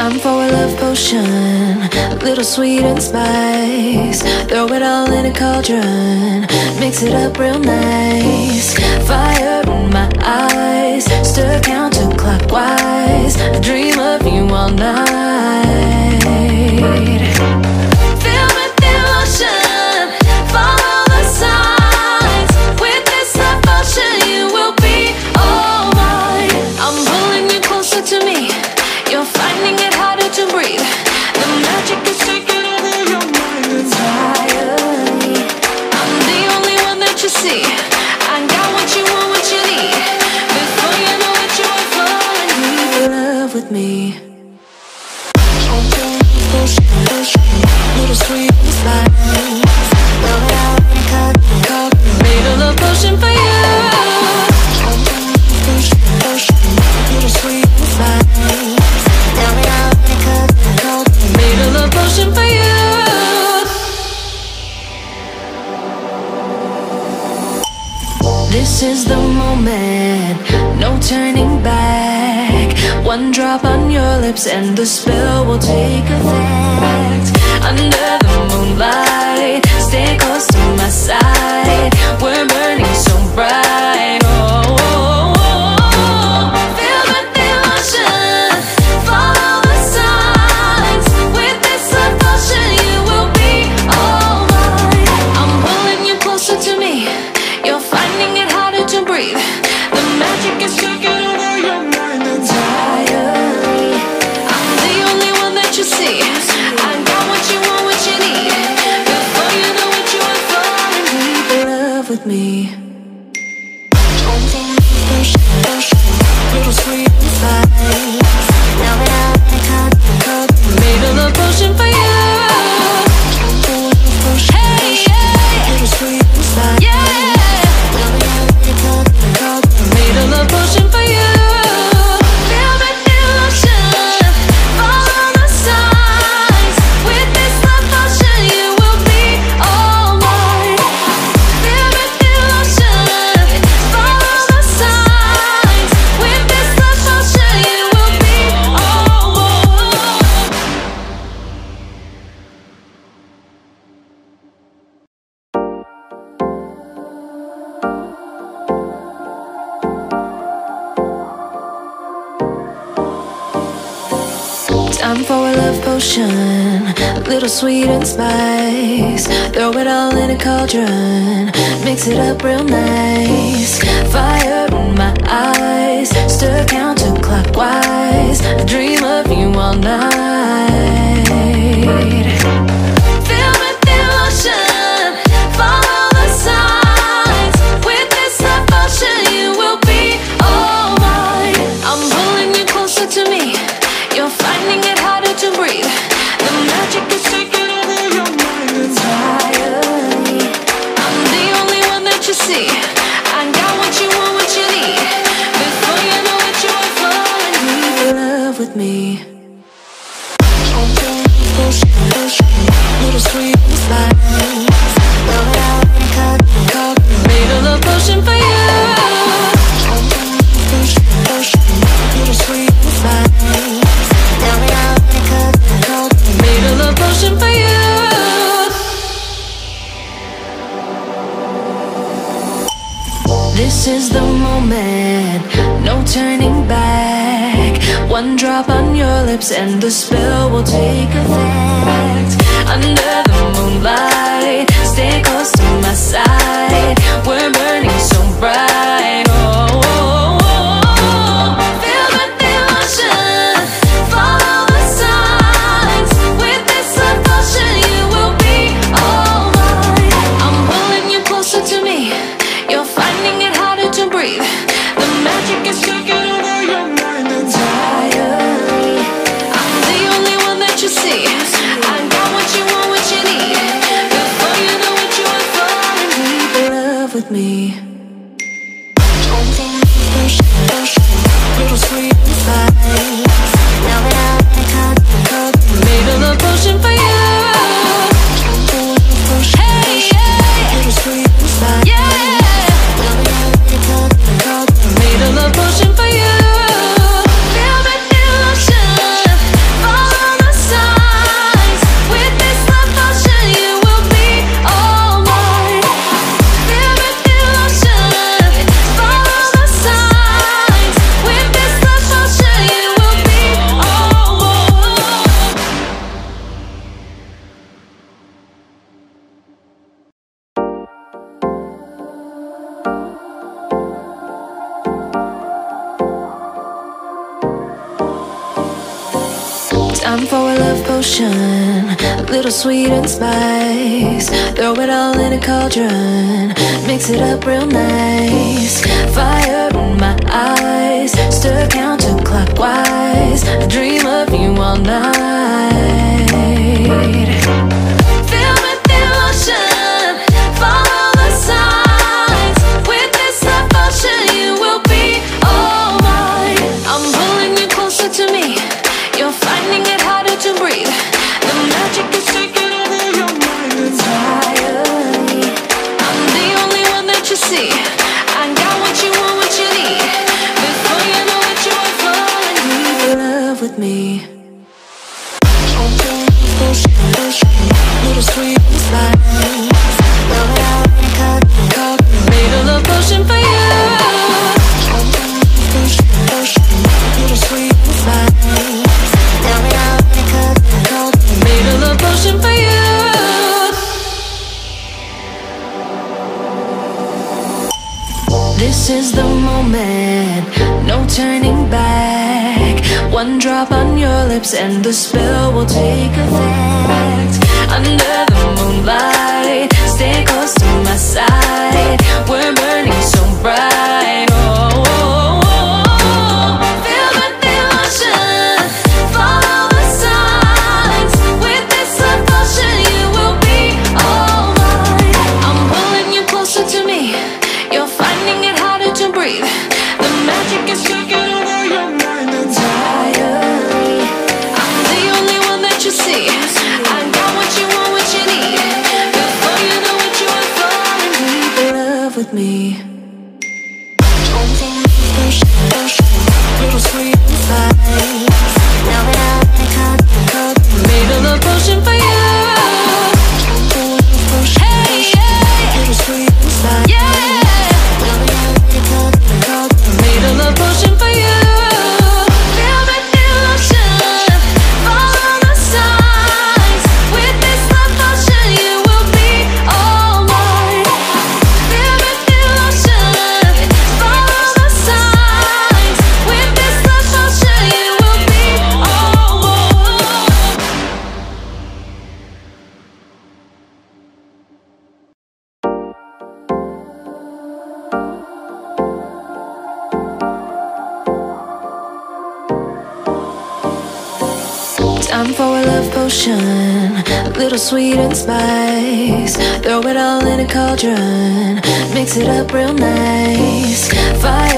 Time for a love potion, a little sweet and spice. Throw it all in a cauldron, mix it up real nice. Fire in my eyes, stir counterclockwise. I dream of you all night. Feel with the emotion, follow the signs. With this love potion, you will be all mine. I'm pulling you closer to me. You're finding it harder to breathe. The magic is taking over your mind entirely. I'm the only one that you see. I got what you want, what you need. Before you know it, you are falling in love with me. Little sweet and spice. Made a love potion for you. Little sweet and spice. Made a love potion for you. This is the moment, no turning back. One drop on your lips and the spell will take effect. Under the moonlight, stay close to my side. We're burning so bright. Oh, oh, oh, oh. Feel the emotion, follow the signs. With this love potion, you will be all mine. I'm pulling you closer to me. You're finding it harder to breathe. The magic is taking over your mind entirely. I'm the only one that you see. I got what you want, what you need. Before you know it, you are falling deep in love with me. Little sweet and spice. Made a love potion for you. Hey, yeah. Little sweet and spice. Yeah. Made a love potion for you. Feel the emotion, follow the signs. With this love potion, you will be all mine. Feel the emotion, follow the signs. With this love potion, you will be all mine. Time for a love potion, a little sweet and spice. Throw it all in a cauldron, mix it up real nice. Fire in my eyes, stir counterclockwise. I dream of you all night. Feel with the emotion, follow the signs. With this love potion, you will be all mine. I'm pulling you closer to me. You're finding it harder to breathe. The magic is taking over your mind entirely. I'm the only one that you see. I got what you want, what you need. Before you know it, you are falling deep in love with me. Little sweet and spice. Made a love potion for you. Little sweet and spice. Made a love potion for you. This is the moment, no turning back. One drop on your lips and the spell will take effect. Under the moonlight, stay close to my side. We're burning so bright. Oh, oh, oh, oh. Feel the emotion, follow the signs. With this love potion, you will be all mine. I'm pulling you closer to me. You're finding it harder to breathe. The magic is taking over your mind entirely. I'm the only one that you see. I got what you want, what you need. Before you know it, you are falling deep in love with me. Little sweet and spice. Made a love potion for you. Hey, yeah. Little sweet and spice. Yeah. Made a love potion for you. Feel the emotion, Time for a love potion, a little sweet and spice. Throw it all in a cauldron, mix it up real nice. Fire in my eyes, stir counterclockwise. I dream of you all night. Fill with emotion, follow the signs. With this love potion, you will be all mine. I'm pulling you closer to me. You're finding it harder to breathe. The magic is taking over your mind entirely. I'm the only one that you see. I got what you want, what you need. Before you know it, you are falling deep in love with me. Little sweet and spice. Made a love potion for you. Little sweet and spice. Made a love potion for you. This is the moment, no turning back. One drop on your lips and the spell will take effect. Under the moonlight, stay close to my side. We're burning so bright. Oh, oh, oh, oh. Feel the emotion, follow the signs. With this love potion, you will be all mine. I'm pulling you closer to me. You're finding it harder to breathe. The magic is taking over your mind entirely. I'm the only one that you see. I got what you want, what you need. Before you know it, you are falling deep in love with me. Little sweet and spice. Made a love potion for you. Hey, yeah. Little sweet and spice. Yeah. Made a love potion for you. Feel the emotion, follow the signs. With this love potion, you will be all mine. Feel the emotion, follow the signs. With this love potion, you will be all mine. Time for a love potion, a little sweet and spice. Throw it all in a cauldron, mix it up real nice. Fire